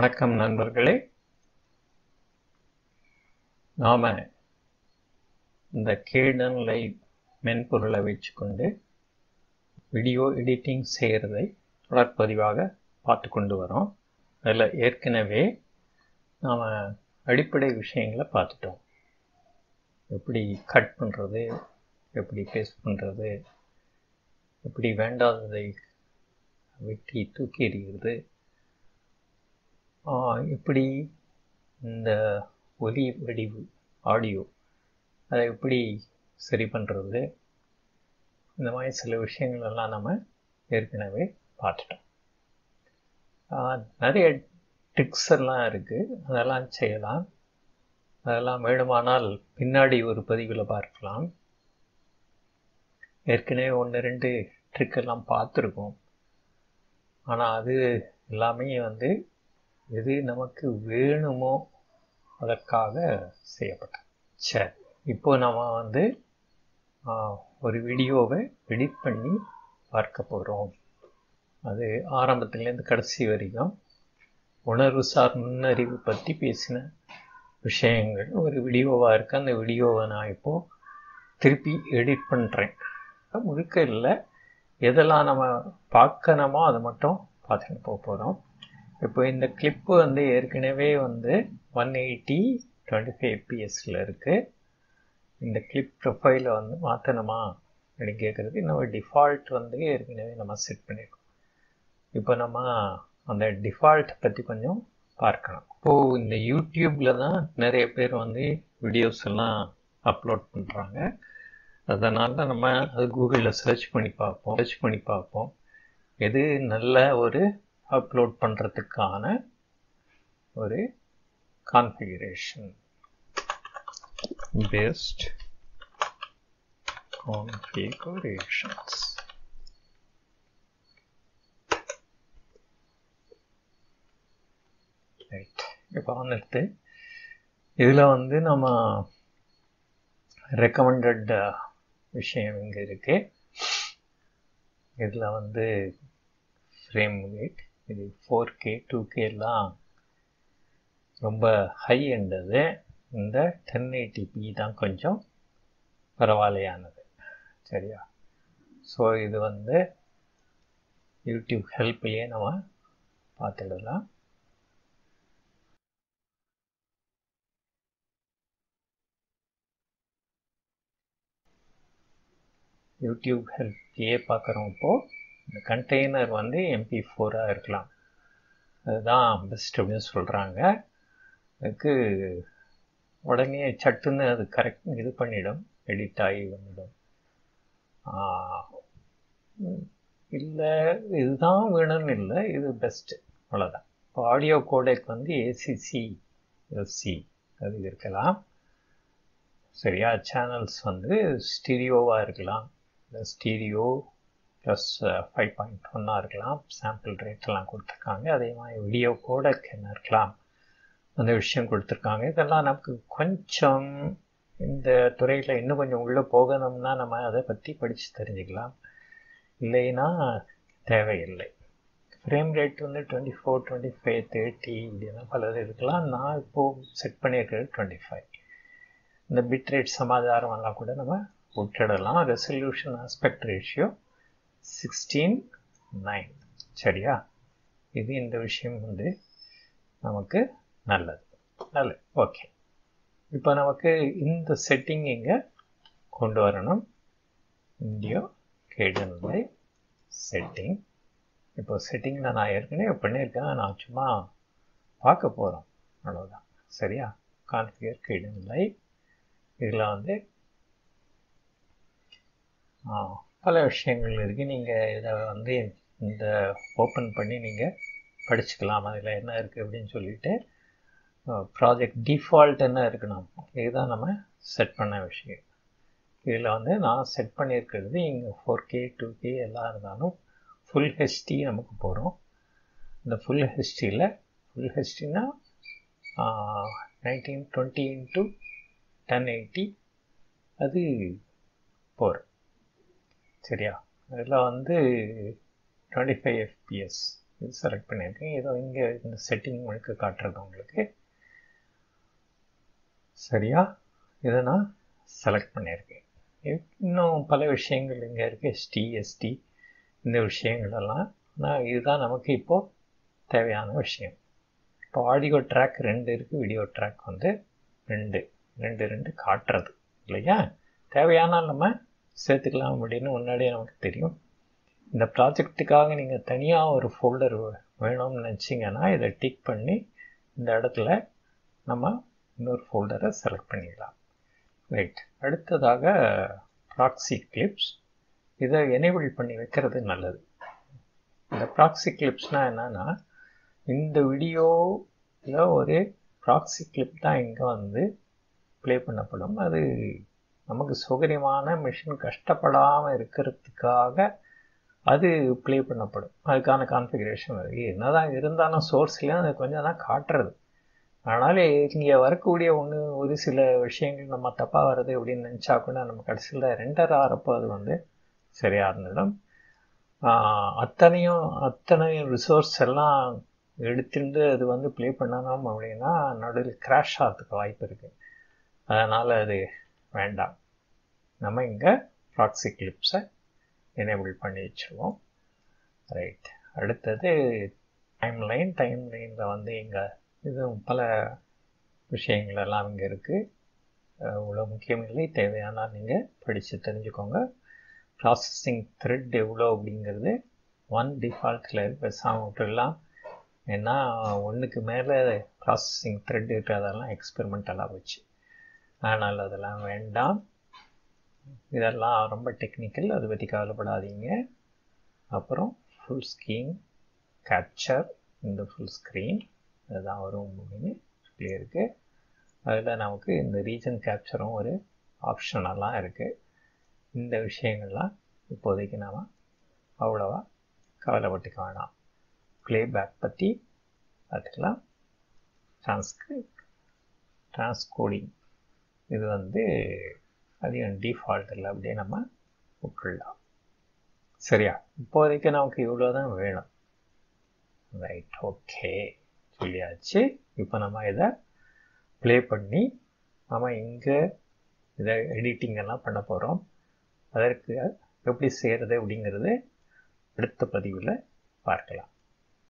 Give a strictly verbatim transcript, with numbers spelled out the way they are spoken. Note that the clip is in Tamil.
வணக்கம் நண்பர்களே. நாம இந்த கேடன் லைவ் மென்பொருளை வச்சுக்கொண்டு வீடியோ எடிட்டிங் செய்கிறதை தொடர்பதிவாக பார்த்து கொண்டு வரோம். அதில் ஏற்கனவே நாம் அடிப்படை விஷயங்களை பார்த்துட்டோம். எப்படி கட் பண்ணுறது, எப்படி பேஸ்ட் பண்ணுறது, எப்படி வேண்டாததை வெட்டி தூக்கி எறிகிறது, எப்படி இந்த ஒலி வடிவு ஆடியோ அதை எப்படி சரி பண்ணுறது, இந்த மாதிரி சில விஷயங்கள் எல்லாம் நம்ம ஏற்கனவே பார்த்துட்டோம். நிறைய ட்ரிக்ஸ் எல்லாம் இருக்குது, அதெல்லாம் செய்யலாம். அதெல்லாம் வேணுமானால் பின்னாடி ஒரு பதிவில் பார்க்கலாம். ஏற்கனவே ஒன்று ரெண்டு ட்ரிக் எல்லாம் பார்த்துருக்கோம். ஆனால் அது எல்லாமே வந்து எது நமக்கு வேணுமோ அதற்காக செய்யப்பட்டது. சரி, இப்போ நம்ம வந்து ஒரு வீடியோவை எடிட் பண்ணி பார்க்க போகிறோம். அது ஆரம்பத்துலேருந்து கடைசி வரைக்கும் உணர்வு சார் நுண்ணறிவு பற்றி பேசின விஷயங்கள் ஒரு வீடியோவாக இருக்குது. அந்த வீடியோவை நான் இப்போது திருப்பி எடிட் பண்ணுறேன். முழுக்க இல்லை, எதெல்லாம் நம்ம பார்க்கணுமோ அதை மட்டும் பார்த்துட்டு போக போகிறோம். இப்போ இந்த கிளிப்பு வந்து ஏற்கனவே வந்து ஒன் எயிட்டி டுவெண்ட்டி ஃபைவ் எஃப்பிஎஸில் இருக்குது. இந்த கிளிப் ப்ரொஃபைலை வந்து மாற்றணுமா அப்படின்னு கேட்குறது நம்ம டிஃபால்ட் வந்து ஏற்கனவே நம்ம செட் பண்ணியிருக்கோம். இப்போ நம்ம அந்த டிஃபால்ட் பற்றி கொஞ்சம் பார்க்கலாம். இப்போது இந்த யூடியூப்பில் தான் நிறைய பேர் வந்து வீடியோஸ் எல்லாம் அப்லோட் பண்ணுறாங்க. அதனால் நம்ம அது கூகுளில் சர்ச் பண்ணி பார்ப்போம் சர்ச் பண்ணி பார்ப்போம் எது நல்ல ஒரு அப்லோட் பண்ணுறதுக்கான ஒரு கான்ஃபிகரேஷன். Best configurations. ரைட், இப்போ வந்துட்டு இதில் வந்து நம்ம ரெக்கமெண்டட் விஷயம் இங்கே இருக்கு. இதில் வந்து ஃப்ரேம் ரேட் இது ஃபோர் கே டூ கேலாம் ரொம்ப ஹை எண்டது. இந்த டென் எயிட்டி பி தான் கொஞ்சம் பரவாயில்லையானது. சரியா? ஸோ இது வந்து யூடியூப் ஹெல்ப்லேயே நம்ம பார்த்துடலாம். யூடியூப் ஹெல்ப்லேயே பார்க்குறோம்ப்போ இந்த கண்டெய்னர் வந்து எம்பி ஃபோராக இருக்கலாம். அதுதான் பெஸ்ட் அப்படின்னு சொல்கிறாங்க. அதுக்கு உடனே சட்டுன்னு அது கரெக்ட் இது பண்ணிடும், எடிட் ஆகி வந்துடும். இல்லை இதுதான் வேணும்னு இல்லை, இது பெஸ்ட்டு, அவ்வளோதான். இப்போ ஆடியோ கோடெக் வந்து ஏசிசி எஸ்சி அது இருக்கலாம். சரியா? சேனல்ஸ் வந்து ஸ்டீரியோவாக இருக்கலாம், இல்லை ஸ்டீரியோ ப்ளஸ் ஃபைவ் பாயிண்ட் ஒன்னாக இருக்கலாம். சாம்பிள் ரேட்டெல்லாம் கொடுத்துருக்காங்க. அதே மாதிரி வீடியோ கோடெக் என்ன இருக்கலாம், அந்த விஷயம் கொடுத்துருக்காங்க. இதெல்லாம் நமக்கு கொஞ்சம் இந்த துறையில் இன்னும் கொஞ்சம் உள்ளே போகணும்னா நம்ம அதை பற்றி படித்து தெரிஞ்சுக்கலாம். இல்லைன்னா தேவையில்லை. ஃப்ரேம் ரேட் வந்து twenty four twenty five thirty இப்படின்னா பலது இருக்கலாம். நான் இப்போது செட் பண்ணியிருக்கிறது டுவெண்ட்டி ஃபைவ். இந்த பிட் ரேட் சமாதானம் எல்லாம் கூட நம்ம விட்டுடலாம். Resolution aspect ratio sixteen nine. சரியா? இது இந்த விஷயம் வந்து நமக்கு நல்லது நல்லது ஓகே. இப்போ நமக்கு இந்த செட்டிங் இங்கே கொண்டு வரணும். இந்தியோ கேடன் லைவ் செட்டிங். இப்போ செட்டிங்கில் நான் ஏற்கனவே பண்ணியிருக்கேன், நான் சும்மா பார்க்க போகிறோம், அவ்வளோதான். சரியா? Configure Kdenlive. இதில் வந்து பல விஷயங்கள் இருக்குது. நீங்கள் இதை வந்து இந்த ஓப்பன் பண்ணி நீங்கள் படிச்சுக்கலாம். அதில் என்ன இருக்குது அப்படின்னு சொல்லிட்டு ப்ராஜெக்ட் டிஃபால்ட் என்ன இருக்கணும், இதுதான் நம்ம செட் பண்ண விஷயம். இதில் வந்து நான் செட் பண்ணியிருக்கிறது இங்கே ஃபோர் கே டூ கே எல்லாம் இருந்தாலும் ஃபுல் ஹெச்டி நமக்கு போகிறோம். இந்த ஃபுல் ஹெச்டியில் ஃபுல் ஹெச்டினா nineteen twenty into ten eighty அது போகிறோம். சரியா? அதில் வந்து டுவெண்ட்டி ஃபைவ் எஃப்பிஎஸ் இது செலக்ட் பண்ணியிருக்கேன். இதோ இங்கே இந்த செட்டிங் முழுக்க காட்டுறது உங்களுக்கு. சரியா? இதை நான் செலக்ட் பண்ணியிருக்கேன். இன்னும் பல விஷயங்கள் இங்கே இருக்குது. எஸ்டி எஸ்டி இந்த விஷயங்கள் எல்லாம். ஆனால் இதுதான் நமக்கு இப்போது தேவையான விஷயம். இப்போ ஆடியோ ட்ராக் ரெண்டு இருக்குது, வீடியோ ட்ராக் வந்து ரெண்டு ரெண்டு ரெண்டு காட்டுறது இல்லையா? தேவையானால் நம்ம சேர்த்துக்கலாம் அப்படின்னு முன்னாடியே நமக்கு தெரியும். இந்த ப்ராஜெக்டுக்காக நீங்கள் தனியாக ஒரு ஃபோல்டர் வேணும்னு நினச்சிங்கன்னா இதை டிக் பண்ணி இந்த இடத்துல நம்ம இன்னொரு ஃபோல்டரை செலக்ட் பண்ணிக்கலாம். ரைட். அடுத்ததாக ப்ராக்ஸி கிளிப்ஸ். இதை எனேபிள் பண்ணி வைக்கிறது நல்லது. இந்த ப்ராக்ஸி கிளிப்ஸ்னால் என்னென்னா, இந்த வீடியோவில் ஒரு ப்ராக்ஸி கிளிப் தான் இங்கே வந்து ப்ளே பண்ணப்படும். அது நமக்கு சௌகரியமான மிஷின் கஷ்டப்படாமல் இருக்கிறதுக்காக அது ப்ளே பண்ணப்படும். அதுக்கான கான்ஃபிகரேஷன் இருக்குது. என்ன தான் இருந்தாலும் சோர்ஸ்லேயும் அது கொஞ்சம் தான் காட்டுறது. அதனால் இங்கே வரக்கூடிய ஒன்று ஒரு சில விஷயங்கள் நம்ம தப்பாக வருது அப்படின்னு நினச்சா கூட நம்ம கடைசியில் ரெண்டர் ஆகிறப்போ அது வந்து சரியாக இருந்துடும். அத்தனையும் அத்தனை ரிசோர்ஸ் எல்லாம் எடுத்துட்டு அது வந்து ப்ளே பண்ணணும் அப்படின்னா நடுவில் கிராஷ் ஆகிறதுக்கு வாய்ப்பு இருக்குது. அதனால் அது வேண்டாம். நம்ம இங்கே ப்ராக்ஸி கிளிப்ஸை எனேபிள் பண்ணி வச்சுருவோம். ரைட். அடுத்தது டைம்லைன். டைம்லைனில் வந்து இங்கே இதுவும் பல விஷயங்கள் எல்லாம் இங்கே இருக்குது. இவ்வளோ முக்கியமில்லை, தேவையானால் நீங்கள் படித்து தெரிஞ்சுக்கோங்க. ப்ராசஸிங் த்ரெட் எவ்வளோ அப்படிங்கிறது ஒன் டிஃபால்ட்டில் இருக்க சாப்பிட்டுலாம். ஏன்னா ஒன்றுக்கு மேலே ப்ராசஸிங் த்ரெட் இருக்கிறதெல்லாம் எக்ஸ்பெரிமெண்டலாக போச்சு. அதனால் அதெல்லாம் வேண்டாம். இதெல்லாம் ரொம்ப டெக்னிக்கல், அதை பற்றி கவலைப்படாதீங்க. அப்புறம் ஃபுல் ஸ்க்ரீன் கேப்சர், இந்த ஃபுல் ஸ்க்ரீன் அதுதான் வரும் அப்படின்னு சொல்லி இருக்குது. அதில் நமக்கு இந்த ரீஜன் கேப்சரும் ஒரு ஆப்ஷனெல்லாம் இருக்குது. இந்த விஷயங்கள்லாம் இப்போதைக்கு நாம் அவ்வளோவா கவலைப்பட்டுக்க வேணாம். ப்ளேபேக் பற்றி பார்த்துக்கலாம். டிரான்ஸ்கிரிப்ட், டிரான்ஸ்கோடிங் இது வந்து அதிகம் டிஃபால்ட்டில் அப்படியே நம்ம விட்டுடலாம். சரியா? இப்போதைக்கு நமக்கு இவ்வளோ தான் வேணும். ரைட். ஓகே, சொல்லியாச்சு. இப்போ நம்ம இதை ப்ளே பண்ணி நம்ம இங்கே இதை எடிட்டிங் எல்லாம் பண்ண போகிறோம். அதற்கு எப்படி செய்கிறது அப்படிங்கிறது அடுத்த பதிவில் பார்க்கலாம்.